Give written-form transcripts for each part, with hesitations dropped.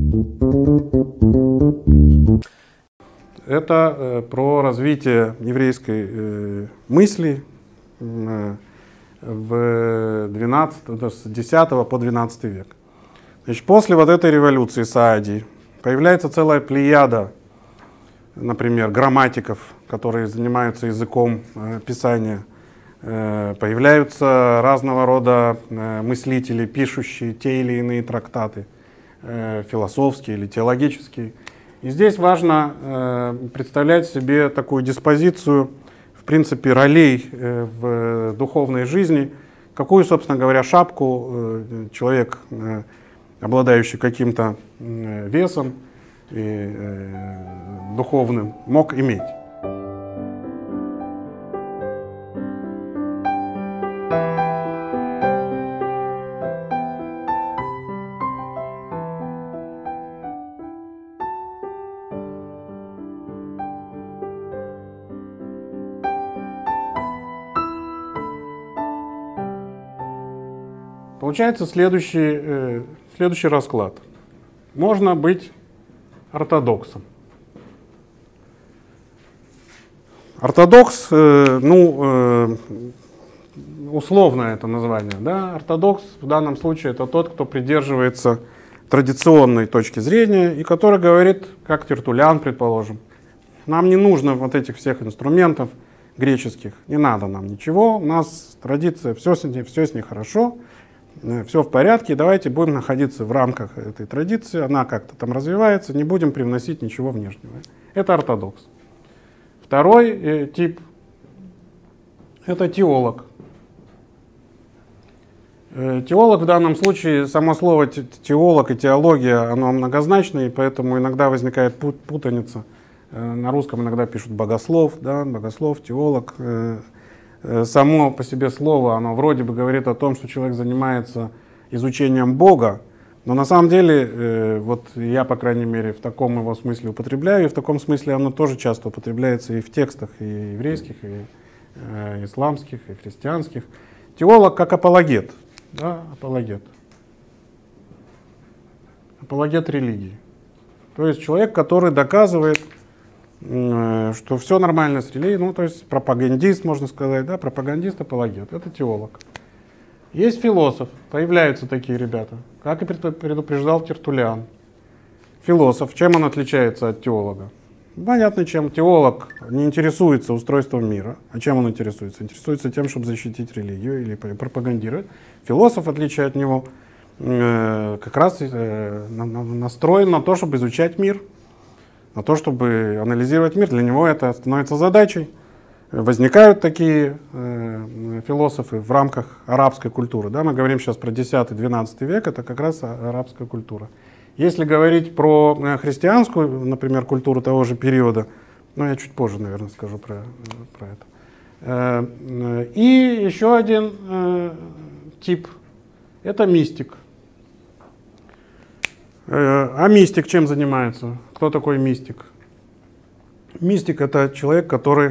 Это про развитие еврейской мысли в 12, с 10 по 12 век. Значит, после вот этой революции Саади появляется целая плеяда, например, грамматиков, которые занимаются языком писания. Появляются разного рода мыслители, пишущие те или иные трактаты, философские или теологические. И здесь важно представлять себе такую диспозицию, в принципе, ролей в духовной жизни, какую, собственно говоря, шапку человек, обладающий каким-то весом и духовным, мог иметь. Получается следующий расклад. Можно быть ортодоксом. Ортодокс, условное это название, да? Ортодокс в данном случае это тот, кто придерживается традиционной точки зрения и который говорит, как Тертуллиан, предположим, нам не нужно вот этих всех инструментов греческих, не надо нам ничего, у нас традиция, все с ней хорошо, все в порядке, давайте будем находиться в рамках этой традиции, она как-то там развивается, не будем привносить ничего внешнего. Это ортодокс. Второй тип — это теолог. Теолог в данном случае, само слово теолог и теология, оно многозначное, и поэтому иногда возникает путаница. На русском иногда пишут богослов, да, богослов, теолог. Само по себе слово, оно вроде бы говорит о том, что человек занимается изучением Бога, но на самом деле, вот я, по крайней мере, в таком его смысле употребляю, и в таком смысле оно тоже часто употребляется и в текстах и еврейских, и исламских, и христианских. Теолог как апологет, да, апологет. Апологет религии. То есть человек, который доказывает, что все нормально с религией, ну, то есть пропагандист, можно сказать, да, пропагандист, апологет, это теолог. Есть философ, появляются такие ребята, как и предупреждал Тертуллиан. Философ, чем он отличается от теолога? Понятно, чем. Теолог не интересуется устройством мира. А чем он интересуется? Интересуется тем, чтобы защитить религию или пропагандировать. Философ, в отличие от него, как раз настроен на то, чтобы изучать мир, на то, чтобы анализировать мир. Для него это становится задачей. Возникают такие философы в рамках арабской культуры. Да? Мы говорим сейчас про 10-12 век, это как раз арабская культура. Если говорить про христианскую, например, культуру того же периода, ну, я чуть позже, наверное, скажу про это. И еще один тип — это мистик. А мистик чем занимается? Кто такой мистик? Мистик — это человек, который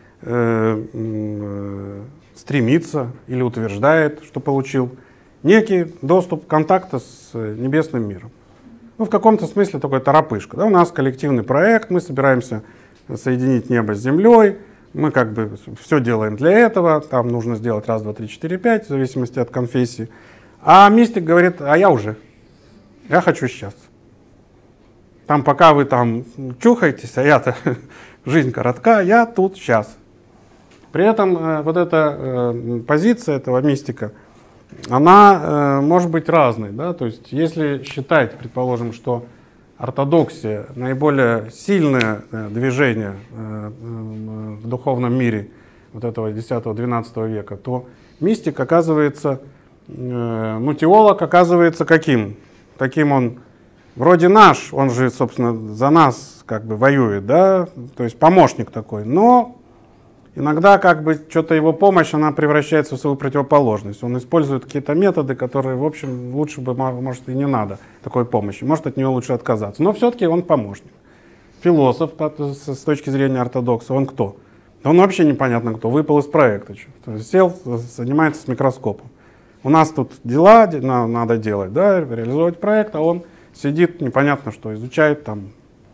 стремится или утверждает, что получил некий доступ контакта с небесным миром. Ну, в каком-то смысле такой торопышка. Да? У нас коллективный проект, мы собираемся соединить небо с землей, мы как бы все делаем для этого, там нужно сделать раз, два, три, четыре, пять, в зависимости от конфессии. А мистик говорит, а я хочу сейчас. Там пока вы там чухаетесь, а я-то, жизнь коротка, я тут сейчас. При этом вот эта позиция этого мистика, она может быть разной. Да? То есть если считать, предположим, что ортодоксия — наиболее сильное движение в духовном мире вот этого 10-12 века, то мистик оказывается, ну, теолог оказывается каким? Таким он вроде наш, он же, собственно, за нас как бы воюет, да, то есть помощник такой, но иногда как бы что-то его помощь, она превращается в свою противоположность. Он использует какие-то методы, которые, в общем, лучше бы, может, и не надо такой помощи, может, от нее лучше отказаться, но все-таки он помощник. Философ с точки зрения ортодокса, он кто? Он вообще непонятно кто, выпал из проекта, сел, занимается с микроскопом. У нас тут дела надо делать, да, реализовать проект, а он сидит, непонятно что, изучает там,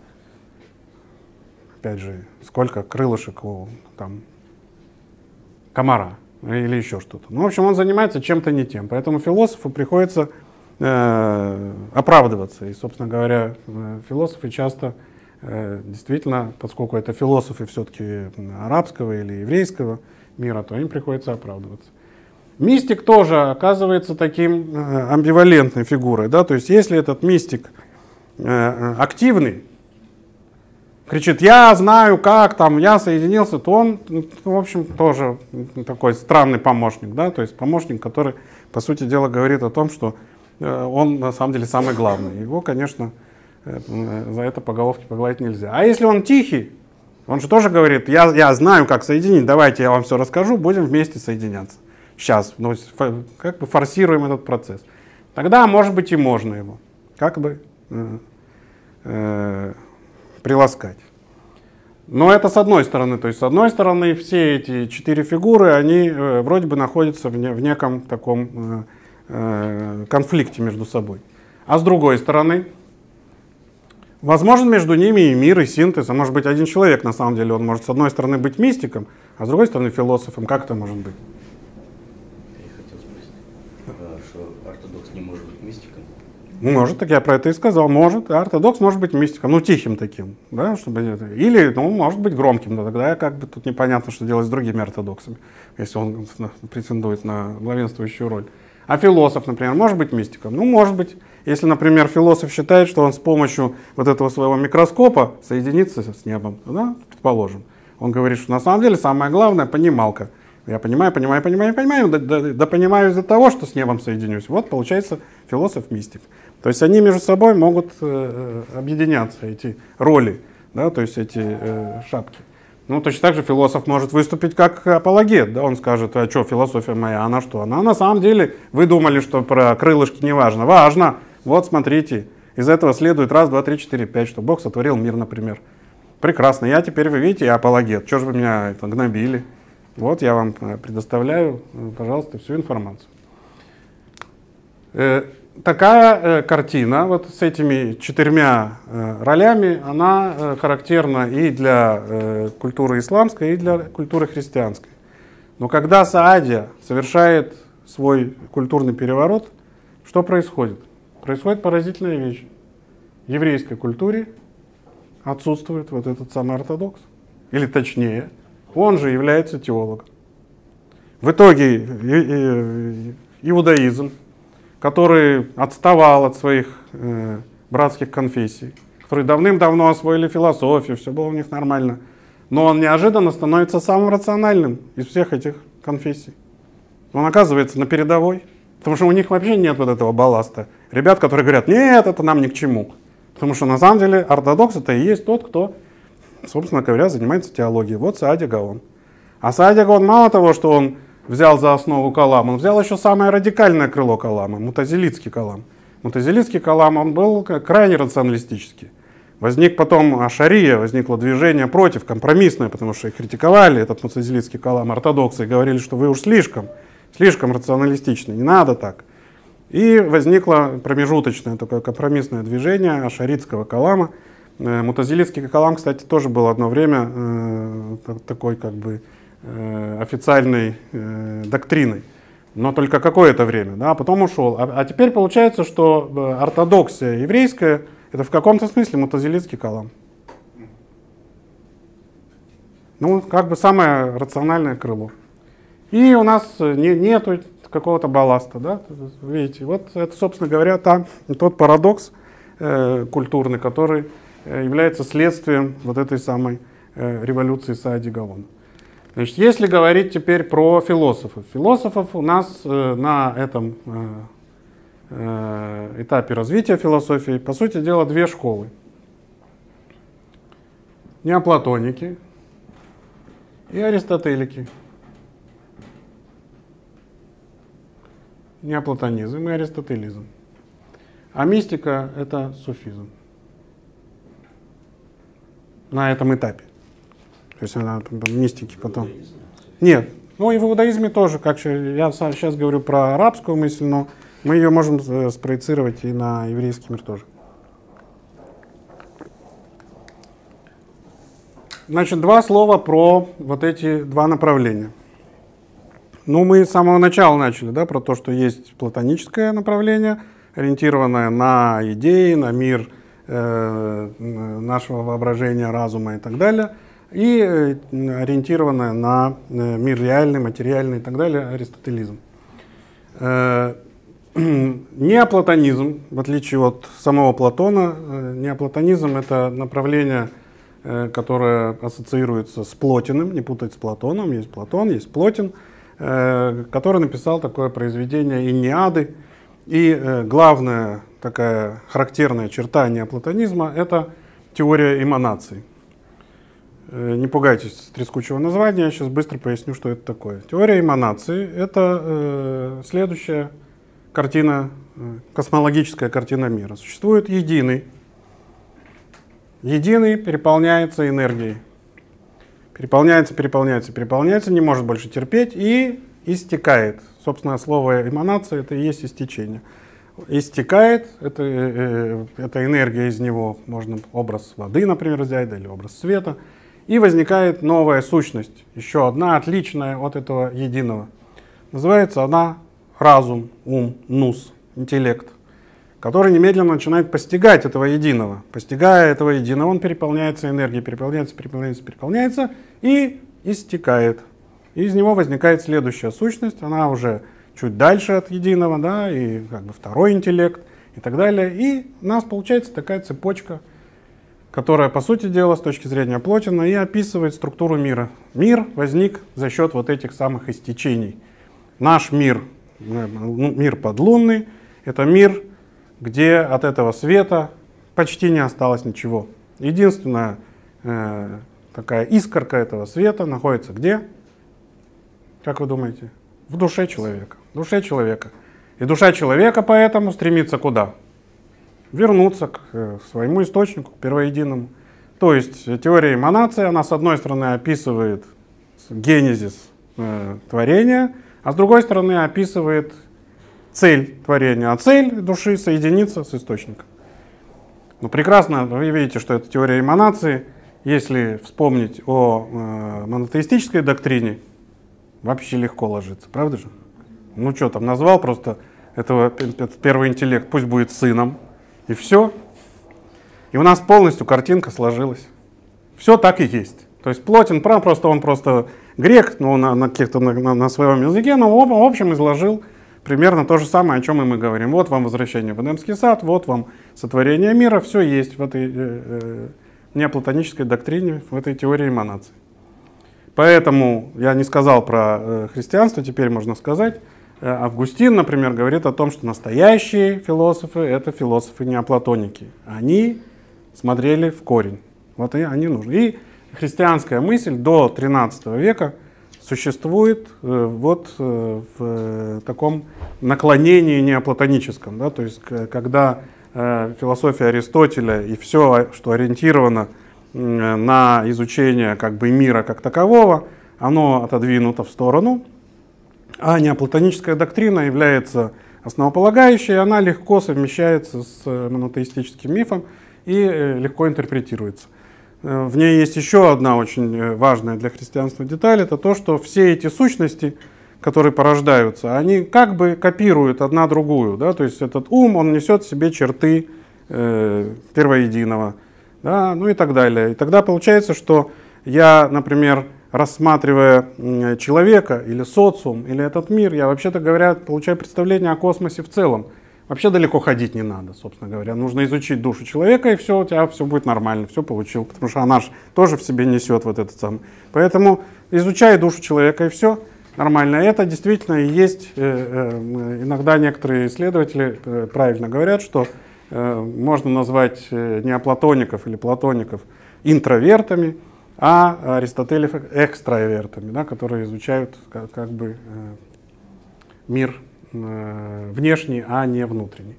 опять же, сколько крылышек у там, комара или еще что-то. Ну, в общем, он занимается чем-то не тем. Поэтому философу приходится оправдываться. И, собственно говоря, философы часто действительно, поскольку это философы все-таки арабского или еврейского мира, то им приходится оправдываться. Мистик тоже оказывается таким амбивалентной фигурой. Да? То есть если этот мистик активный, кричит, я знаю, как там, я соединился, то он, в общем, тоже такой странный помощник. Да? То есть помощник, который, по сути дела, говорит о том, что он на самом деле самый главный. Его, конечно, за это по головке погладить нельзя. А если он тихий, он же тоже говорит, я знаю, как соединить, давайте я вам все расскажу, будем вместе соединяться. Сейчас, ну, как бы форсируем этот процесс. Тогда, может быть, и можно его как бы приласкать. Но это с одной стороны. То есть, с одной стороны, все эти 4 фигуры, они вроде бы находятся в неком таком конфликте между собой. А с другой стороны, возможен между ними и мир, и синтез. А может быть, один человек, на самом деле, он может с одной стороны быть мистиком, а с другой стороны философом. Как это может быть? Я хотел спросить, что ортодокс не может быть мистиком? Может, так я про это и сказал. Может. Ортодокс может быть мистиком, ну, тихим таким. Да, чтобы, или, ну, может быть, громким. Но тогда как бы тут непонятно, что делать с другими ортодоксами, если он претендует на главенствующую роль. А философ, например, может быть мистиком? Ну, может быть. Если, например, философ считает, что он с помощью вот этого своего микроскопа соединится с небом, да, предположим. Он говорит, что на самом деле самое главное — понималка. Я понимаю, да понимаю из-за того, что с небом соединюсь. Вот получается философ-мистик. То есть они между собой могут объединяться, эти роли, да, то есть эти шапки. Ну, точно так же философ может выступить как апологет. Да? Он скажет, а что, философия моя, она что? Она на самом деле, вы думали, что про крылышки не важно. Важно. Вот, смотрите. Из этого следует 1, 2, 3, 4, 5, что Бог сотворил мир, например. Прекрасно. Я теперь, вы видите, я апологет. Чего же вы меня это гнобили? Вот я вам предоставляю, пожалуйста, всю информацию. Такая картина вот с этими 4 ролями, она характерна и для культуры исламской, и для культуры христианской. Но когда Саадия совершает свой культурный переворот, что происходит? Происходит поразительная вещь. В еврейской культуре отсутствует вот этот самый ортодокс. Или точнее, он же является теологом. В итоге иудаизм, который отставал от своих братских конфессий, которые давным-давно освоили философию, все было у них нормально, но он неожиданно становится самым рациональным из всех этих конфессий. Он оказывается на передовой, потому что у них вообще нет вот этого балласта. Ребят, которые говорят, нет, это нам ни к чему. Потому что на самом деле ортодокс — это и есть тот, кто, собственно говоря, занимается теологией. Вот Сааdia Гаон. А Сааdia Гаон мало того, что он взял за основу калам, он взял еще самое радикальное крыло калама, мутазилитский калам. Мутазилитский калам, он был крайне рационалистический. Возник потом ашария, возникло движение против, компромиссное, потому что их критиковали, этот мутазилитский калам, ортодоксы, и говорили, что вы уж слишком рационалистичны, не надо так. И возникло промежуточное такое компромиссное движение ашаритского калама. Мутазилитский калам, кстати, тоже был одно время такой как бы официальной доктриной, но только какое-то время, да, а потом ушел. А теперь получается, что ортодоксия еврейская — это в каком-то смысле мутазилитский калам. Ну, как бы самое рациональное крыло. И у нас нету какого-то балласта, да, видите. Вот это, собственно говоря, тот парадокс культурный, который является следствием вот этой самой революции Саади Гаона. Значит, если говорить теперь про философов. Философов у нас на этом этапе развития философии, по сути дела, 2 школы. Неоплатоники и аристотелики. Неоплатонизм и аристотелизм. А мистика — это суфизм. На этом этапе. То есть она мистики потом. Нет, ну и в иудаизме тоже, я сейчас говорю про арабскую мысль, но мы ее можем спроецировать и на еврейский мир тоже. Значит, два слова про вот эти два направления. Ну, мы с самого начала начали, да, про то, что есть платоническое направление, ориентированное на идеи, на мир нашего воображения, разума и так далее, и ориентированное на мир реальный, материальный и так далее, аристотелизм. Неоплатонизм, в отличие от самого Платона, неоплатонизм — это направление, которое ассоциируется с Плотиным, не путать с Платоном, есть Платон, есть Плотин, который написал такое произведение «Инниады». И главная такая характерная черта неоплатонизма — это теория эманаций. Не пугайтесь трескучего названия, я сейчас быстро поясню, что это такое. Теория эманаций — это следующая картина, космологическая картина мира. Существует единый. Единый переполняется энергией. Переполняется, переполняется, переполняется, не может больше терпеть и истекает. Собственно, слово эманация — это и есть истечение. Истекает, это энергия из него, можно образ воды, например, взять, или образ света, и возникает новая сущность, еще одна, отличная от этого единого. Называется она разум, ум, нус, интеллект, который немедленно начинает постигать этого единого. Постигая этого единого, он переполняется энергией, переполняется, переполняется, переполняется и истекает. И из него возникает следующая сущность, она уже чуть дальше от единого, да, и как бы второй интеллект и так далее. И у нас получается такая цепочка, которая, по сути дела, с точки зрения Плотина, и описывает структуру мира. Мир возник за счет вот этих самых истечений. Наш мир, мир подлунный, это мир, где от этого света почти не осталось ничего. Единственная такая искорка этого света находится где? Как вы думаете? В душе человека. В душе человека. И душа человека поэтому стремится куда? Вернуться к своему источнику, к первоединому. То есть теория эманации, она с одной стороны описывает генезис творения, а с другой стороны описывает цель творения. А цель души — соединиться с источником. Ну, прекрасно, вы видите, что это теория эманации. Если вспомнить о монотеистической доктрине, вообще легко ложится, правда же? Ну что там, назвал просто этот первый интеллект, пусть будет сыном, и все. И у нас полностью картинка сложилась. Все так и есть. То есть Плотин, он просто грек, но на своем языке, но в общем изложил примерно то же самое, о чем и мы говорим. Вот вам возвращение в Эдемский сад, вот вам сотворение мира, все есть в этой неоплатонической доктрине, в этой теории эманации. Поэтому я не сказал про христианство, теперь можно сказать. Августин, например, говорит о том, что настоящие философы — это философы-неоплатоники. Они смотрели в корень. Вот и они нужны. И христианская мысль до XIII века существует вот в таком наклонении неоплатоническом. Да? То есть когда философия Аристотеля и все, что ориентировано на изучение как бы мира как такового, оно отодвинуто в сторону, а неоплатоническая доктрина является основополагающей, она легко совмещается с монотеистическим мифом и легко интерпретируется. В ней есть еще одна очень важная для христианства деталь, это то, что все эти сущности, которые порождаются, они как бы копируют одна другую, да? То есть этот ум, он несет в себе черты первоединого, да? Ну и так далее. И тогда получается, что я, например, рассматривая человека или социум, или этот мир, я, вообще-то говоря, получаю представление о космосе в целом. Вообще далеко ходить не надо, собственно говоря. Нужно изучить душу человека, и все, у тебя все будет нормально, все получил. Потому что она тоже в себе несет вот этот самый. Поэтому изучай душу человека, и все нормально. Это действительно и есть, иногда некоторые исследователи правильно говорят, что можно назвать неоплатоников или платоников интровертами, а аристотелев экстравертами, да, которые изучают как бы мир внешний, а не внутренний.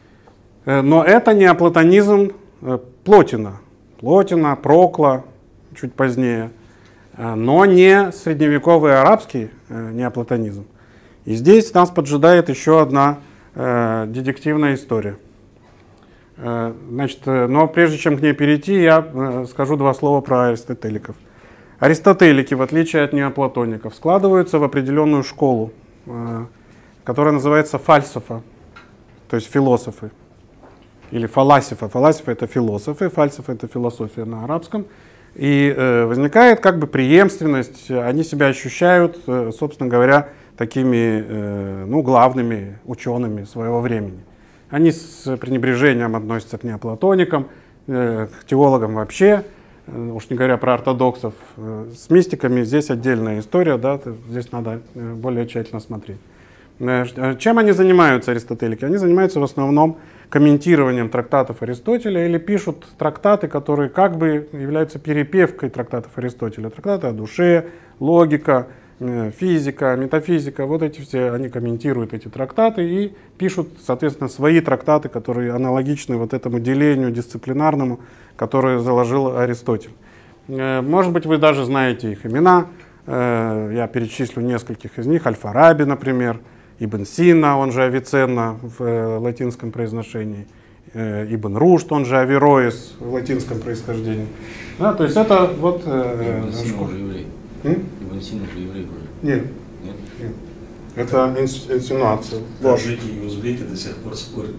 Но это неоплатонизм Плотина. Плотина, Прокла, чуть позднее, но не средневековый арабский неоплатонизм. И здесь нас поджидает еще одна детективная история. Значит, но прежде чем к ней перейти, я скажу два слова про аристотеликов. Аристотелики, в отличие от неоплатоников, складываются в определенную школу, которая называется фальсофа, то есть философы, или фаласифа. Фаласифа — это философы, фальсофа — это философия на арабском. И возникает как бы преемственность, они себя ощущают, собственно говоря, такими главными учеными своего времени. Они с пренебрежением относятся к неоплатоникам, к теологам вообще, уж не говоря про ортодоксов. С мистиками здесь отдельная история, да, здесь надо более тщательно смотреть. Чем они занимаются, аристотелики? Они занимаются в основном комментированием трактатов Аристотеля или пишут трактаты, которые как бы являются перепевкой трактатов Аристотеля. Трактаты о душе, логика, физика, метафизика, вот эти все, они комментируют эти трактаты и пишут, соответственно, свои трактаты, которые аналогичны вот этому делению дисциплинарному, которое заложил Аристотель. Может быть, вы даже знаете их имена, я перечислю нескольких из них. Аль-Фараби, например, Ибн Сина, он же Авиценна в латинском произношении, Ибн Рушд, он же Авероис в латинском происхождении. Да, то есть это вот... Ибн Сина уже еврей. Ибн Сина уже еврей вроде. Нет. Нет. Это инсинуация. Таджики и узбеки до сих пор спорят.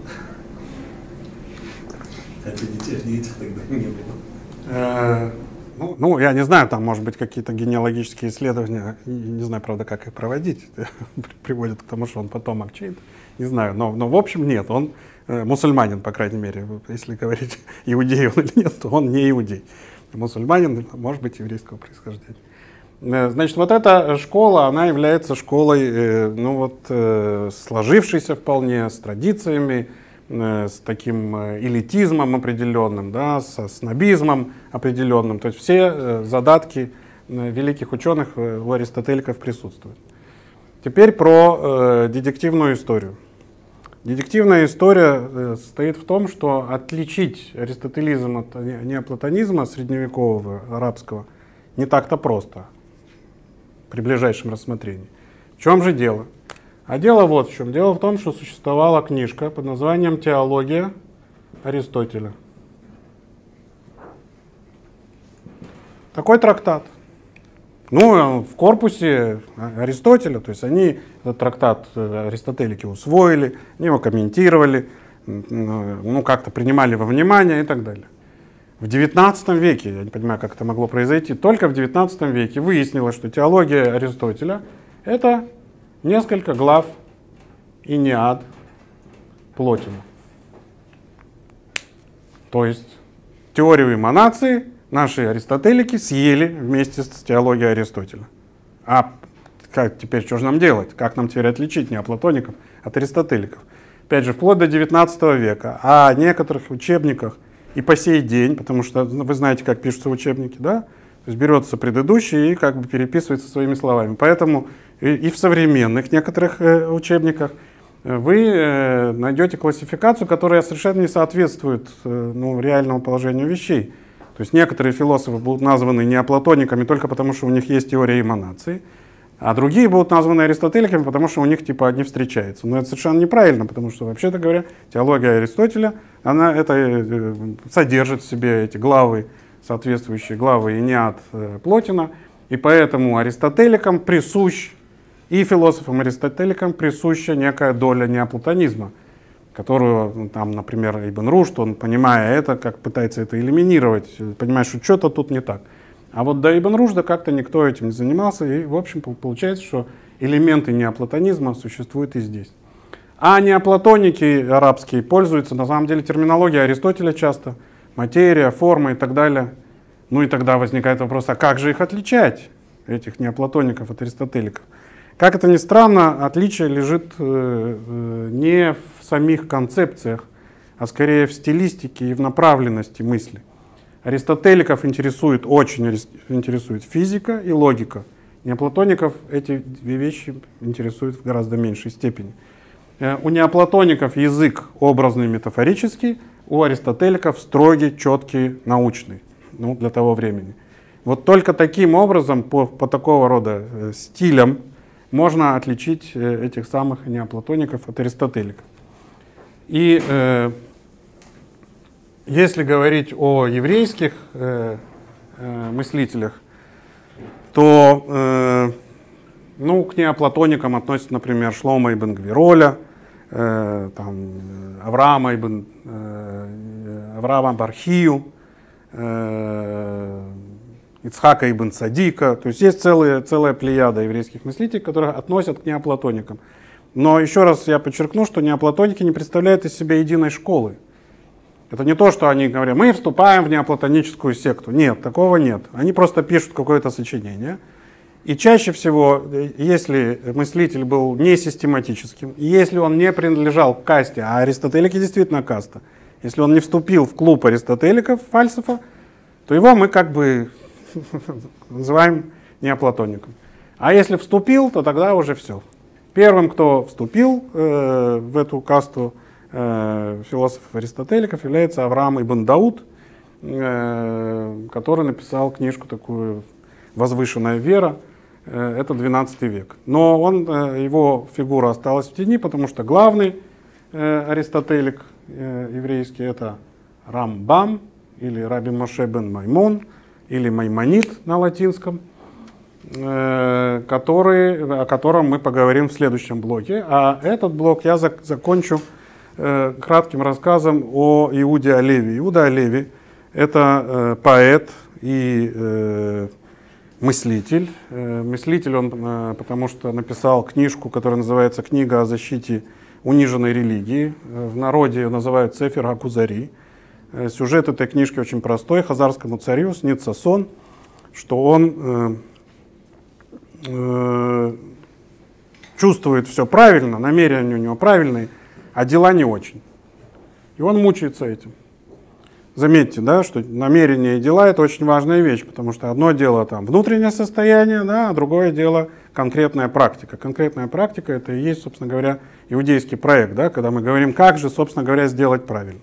Хотя детей тогда не было. Ну, я не знаю, там, может быть, какие-то генеалогические исследования, не знаю, правда, как их проводить, приводят к тому, что он потомок чей-то, не знаю, но в общем, нет, он мусульманин, по крайней мере, если говорить, иудей он или нет, то он не иудей. Мусульманин, может быть, еврейского происхождения. Значит, вот эта школа, она является школой, сложившейся вполне, с традициями, с таким элитизмом определенным, да, со снобизмом определенным. То есть все задатки великих ученых у аристотеликов присутствуют. Теперь про дедуктивную историю. Дедуктивная история состоит в том, что отличить аристотелизм от неоплатонизма средневекового арабского не так-то просто при ближайшем рассмотрении. В чем же дело? А дело вот в чем. Дело в том, что существовала книжка под названием «Теология Аристотеля». Такой трактат. Ну, в корпусе Аристотеля, то есть они этот трактат аристотелики усвоили, они его комментировали, как-то принимали во внимание и так далее. В XIX веке, я не понимаю, как это могло произойти, только в XIX веке выяснилось, что теология Аристотеля — это несколько глав Инеад Плотина. То есть теорию эманации наши аристотелики съели вместе с теологией Аристотеля. А теперь что же нам делать? Как нам теперь отличить неоплатоников от аристотеликов? Опять же, вплоть до XIX века. А о некоторых учебниках и по сей день, потому что вы знаете, как пишутся учебники, да? То есть берется предыдущий и как бы переписывается своими словами. Поэтому и в современных некоторых учебниках вы найдете классификацию, которая совершенно не соответствует реальному положению вещей. То есть некоторые философы будут названы неоплатониками только потому, что у них есть теория эманации, а другие будут названы аристотеликами, потому что у них типа не встречается. Но это совершенно неправильно, потому что, вообще-то говоря, теология Аристотеля, она это содержит в себе эти главы, соответствующие главы Инеад Плотина, и поэтому аристотеликам присущ, и философам-аристотеликам присуща некая доля неоплатонизма, которую, там, например, Ибн Рушд, он, понимая это, как пытается это элиминировать, понимает, что что-то тут не так. А вот до Ибн Рушда как-то никто этим не занимался, и, в общем, получается, что элементы неоплатонизма существуют и здесь. А неоплатоники арабские пользуются, на самом деле, терминологией Аристотеля часто, материя, форма и так далее. Ну и тогда возникает вопрос, а как же их отличать, этих неоплатоников от аристотеликов? Как это ни странно, отличие лежит не в самих концепциях, а скорее в стилистике и в направленности мысли. Аристотеликов очень интересует физика и логика. Неоплатоников эти две вещи интересуют в гораздо меньшей степени. У неоплатоников язык образный, метафорический, у аристотеликов строгий, четкий, научный, для того времени. Вот только таким образом, по такого рода стилям, можно отличить этих самых неоплатоников от аристотеликов. И Если говорить о еврейских мыслителях, то ну, к неоплатоникам относятся, например, Шломо ибн Гвироля, Авраама Бархию, Ицхака ибн Цадика. То есть есть целая плеяда еврейских мыслителей, которые относят к неоплатоникам. Но еще раз я подчеркну, что неоплатоники не представляют из себя единой школы. Это не то, что они говорят, мы вступаем в неоплатоническую секту. Нет, такого нет. Они просто пишут какое-то сочинение. И чаще всего, если мыслитель был не систематическим, и если он не принадлежал к касте, а аристотелики действительно каста, если он не вступил в клуб аристотеликов, фальсофа, то его мы как бы называем неоплатоником. А если вступил, то тогда уже все. Первым, кто вступил в эту касту философов-аристотеликов, является Авраам ибн Дауд, который написал книжку такую «Возвышенная вера». Это 12 век. Но его фигура осталась в тени, потому что главный аристотелик еврейский — это Рамбам, или Раби Моше бен Маймон, или Маймонид на латинском, о котором мы поговорим в следующем блоке. А этот блок я закончу кратким рассказом о Иуде Олеви. Иуда Олеви — это поэт и мыслитель. Мыслитель он, потому что написал книжку, которая называется «Книга о защите униженной религии». В народе ее называют Сефер ха-Кузари. Сюжет этой книжки очень простой. Хазарскому царю снится сон, что он чувствует все правильно, намерения у него правильные, а дела не очень. И он мучается этим. Заметьте, да, что намерения и дела — это очень важная вещь, потому что одно дело там внутреннее состояние, да, а другое дело конкретная практика. Конкретная практика — это и есть, собственно говоря, иудейский проект, да, когда мы говорим, как же, собственно говоря, сделать правильно.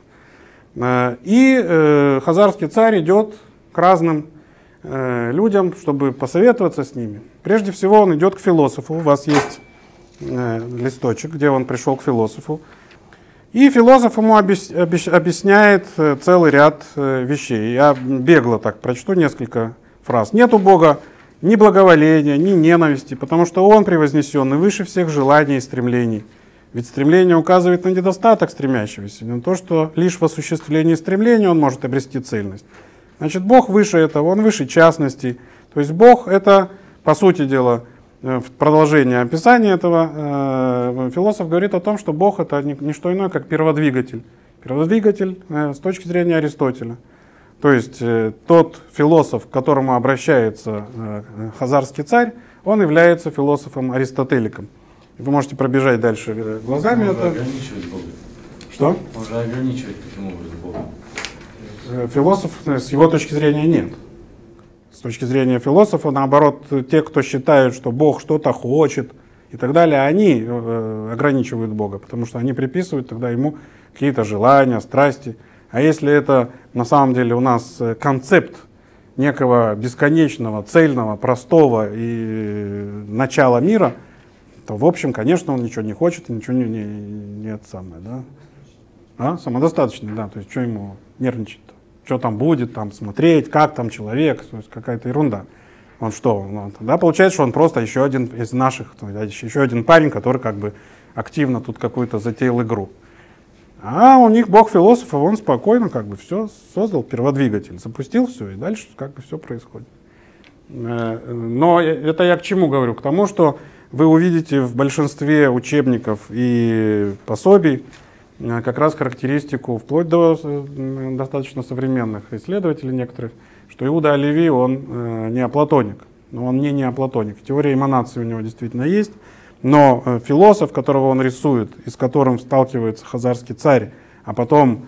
И хазарский царь идет к разным людям, чтобы посоветоваться с ними. Прежде всего он идет к философу. У вас есть листочек, где он пришел к философу. И философ ему объясняет целый ряд вещей. Я бегло так прочту несколько фраз. Нет у Бога ни благоволения, ни ненависти, потому что Он превознесенный выше всех желаний и стремлений. Ведь стремление указывает на недостаток стремящегося, на то, что лишь в осуществлении стремления он может обрести цельность. Значит, Бог выше этого, Он выше частностей. То есть Бог — это, по сути дела, в продолжение описания этого, философ говорит о том, что Бог — это не что иное, как перводвигатель. Перводвигатель с точки зрения Аристотеля. То есть тот философ, к которому обращается хазарский царь, он является философом-аристотеликом. Вы можете пробежать дальше глазами. Он же ограничивает Бога. Что? Он же ограничивает таким образом Бога. Философ с его точки зрения нет. С точки зрения философа, наоборот, те, кто считают, что Бог что-то хочет и так далее, они ограничивают Бога, потому что они приписывают тогда ему какие-то желания, страсти. А если это на самом деле у нас концепт некого бесконечного, цельного, простого и начала мира, то, в общем, конечно, он ничего не хочет, ничего не это самое, да? Самодостаточный, да, то есть что ему нервничать-то? Что там будет, там смотреть, как там человек, то есть какая-то ерунда. Он что? Да, получается, что он просто еще один из наших, еще один парень, который как бы активно тут какую-то затеял игру. А у них бог философов, он спокойно как бы все создал, перводвигатель, запустил все, и дальше как бы все происходит. Но это я к чему говорю? К тому, что вы увидите в большинстве учебников и пособий как раз характеристику, вплоть до достаточно современных исследователей некоторых, что Иуда Олеви, он неоплатоник. Но он не неоплатоник. Теория эманации у него действительно есть, но философ, которого он рисует, и с которым сталкивается хазарский царь, а потом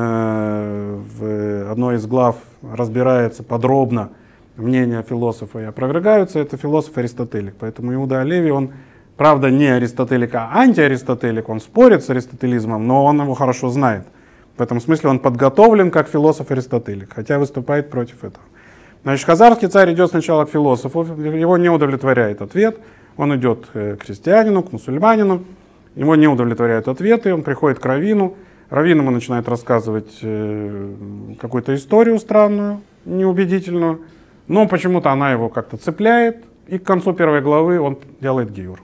в одной из глав разбирается подробно мнения философа и опровергаются, это философ-аристотелик. Поэтому Иуда Олеви, он, правда, не аристотелик, а антиаристотелик, он спорит с аристотелизмом, но он его хорошо знает. В этом смысле он подготовлен как философ-аристотелик, хотя выступает против этого. Значит, хазарский царь идет сначала к философу, его не удовлетворяет ответ, он идет к христианину, к мусульманину, его не удовлетворяют ответы, он приходит к раввину, Раввин ему начинает рассказывать какую-то историю странную, неубедительную, но почему-то она его как-то цепляет, и к концу первой главы он делает гиюр.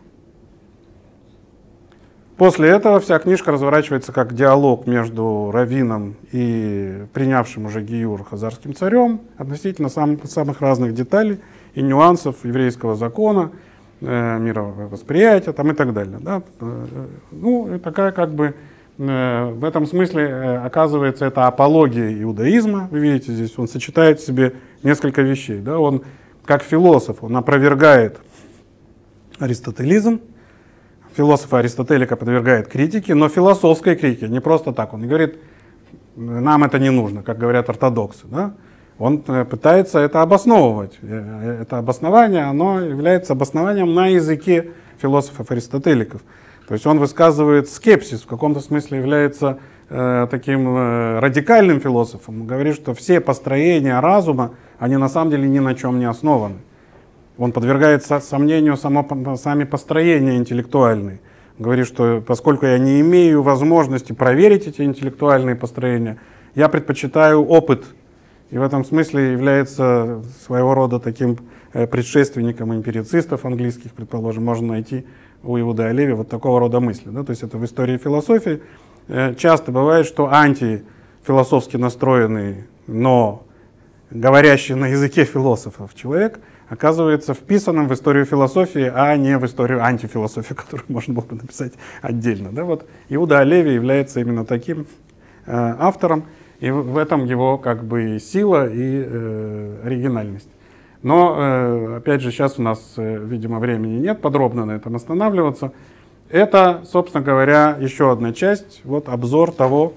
После этого вся книжка разворачивается как диалог между раввином и принявшим уже гиюр хазарским царем относительно самых разных деталей и нюансов еврейского закона, мировосприятия там, и так далее. Да? Ну, и такая как бы в этом смысле оказывается это апология иудаизма. Вы видите, здесь он сочетает в себе несколько вещей. Да? Он как философ, он опровергает аристотелизм. Философа Аристотелика подвергает критике, но философской критике, не просто так. Он не говорит, нам это не нужно, как говорят ортодоксы. Да? Он пытается это обосновывать. Это обоснование, оно является обоснованием на языке философов-аристотеликов. То есть он высказывает скепсис, в каком-то смысле является таким радикальным философом. Он говорит, что все построения разума, они на самом деле ни на чем не основаны. Он подвергает сомнению сами построения интеллектуальные. Он говорит, что поскольку я не имею возможности проверить эти интеллектуальные построения, я предпочитаю опыт. И в этом смысле является своего рода таким предшественником эмпирицистов английских, предположим, можно найти у Иуды Олеви вот такого рода мысли. Да? То есть это в истории философии часто бывает, что антифилософски настроенный, но говорящий на языке философов человек оказывается вписанным в историю философии, а не в историю антифилософии, которую можно было бы написать отдельно. Да? Вот Иуда Олеви является именно таким автором, и в этом его как бы сила и оригинальность. Но, опять же, сейчас у нас, видимо, времени нет подробно на этом останавливаться. Это, собственно говоря, еще одна часть, вот обзор того,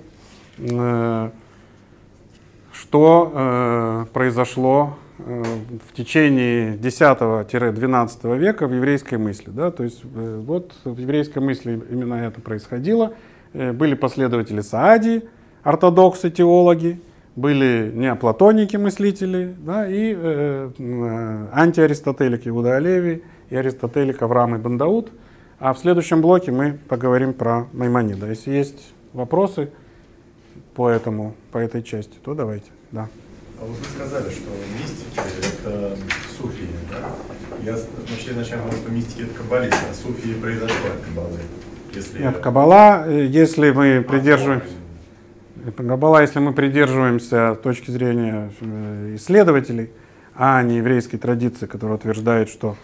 что произошло в течение X-XII века в еврейской мысли. Да? То есть вот в еврейской мысли именно это происходило. Были последователи Саади, ортодоксы, теологи, были неоплатоники, мыслители, да, и антиаристотелик Иуда Олеви и аристотелик Авраам ибн Дауд. А в следующем блоке мы поговорим про Маймонида. Если есть вопросы по этой части, то давайте. Да. А вот вы сказали, что мистики — это суфии, да? Я начал говорить, что мистики — это каббалисты, а суфии произошла от каббалы. Нет, каббала, если мы придерживаемся... Каббала, если мы придерживаемся точки зрения исследователей, а не еврейской традиции, которая утверждает, что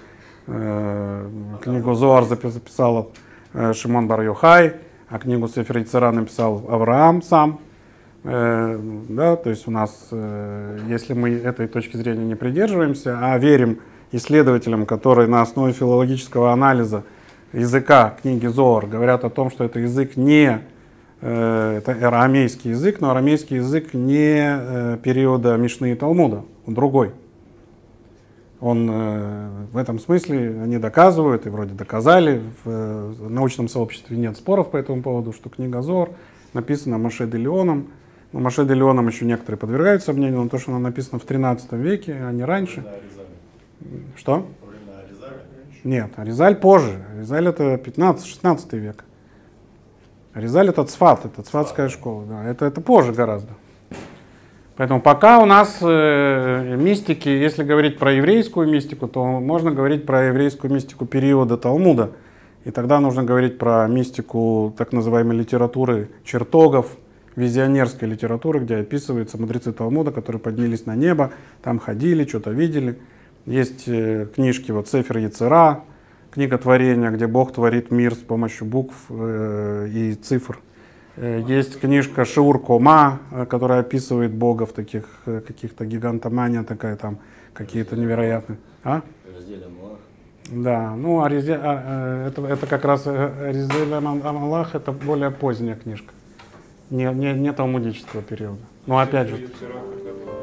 книгу Зоар записал Шимон бар Йохай, а книгу Сефер Йецера написал Авраам сам. Да, то есть у нас, если мы этой точки зрения не придерживаемся, а верим исследователям, которые на основе филологического анализа языка книги Зоар говорят о том, что это язык не это арамейский язык, но арамейский язык не периода Мишны и Талмуда, он другой. Он в этом смысле они доказывают, и вроде доказали, в научном сообществе нет споров по этому поводу, что книга Зоар написана Моше де Леоном. Но Моше де Леоном еще некоторые подвергают сомнению, но то, что она написана в 13 веке, а не раньше. Что? Нет, Аризаль позже. Аризаль это 15-16 век. Аризаль это Цфат, это цфатская школа. Да, это позже гораздо. Поэтому пока у нас мистики, если говорить про еврейскую мистику, то можно говорить про еврейскую мистику периода Талмуда. И тогда нужно говорить про мистику так называемой литературы чертогов, визионерской литературы, где описываются мудрецы Талмуда, которые поднялись на небо, там ходили, что-то видели. Есть книжки, вот Сефер Йецера, книга творения, где Бог творит мир с помощью букв и цифр. Есть книжка Шиур Кома, которая описывает Бога в таких каких-то гигантомания такая, там какие-то невероятные. А? Да, ну это как раз Аризель Амалах, это более поздняя книжка, не талмудического периода. Но опять же.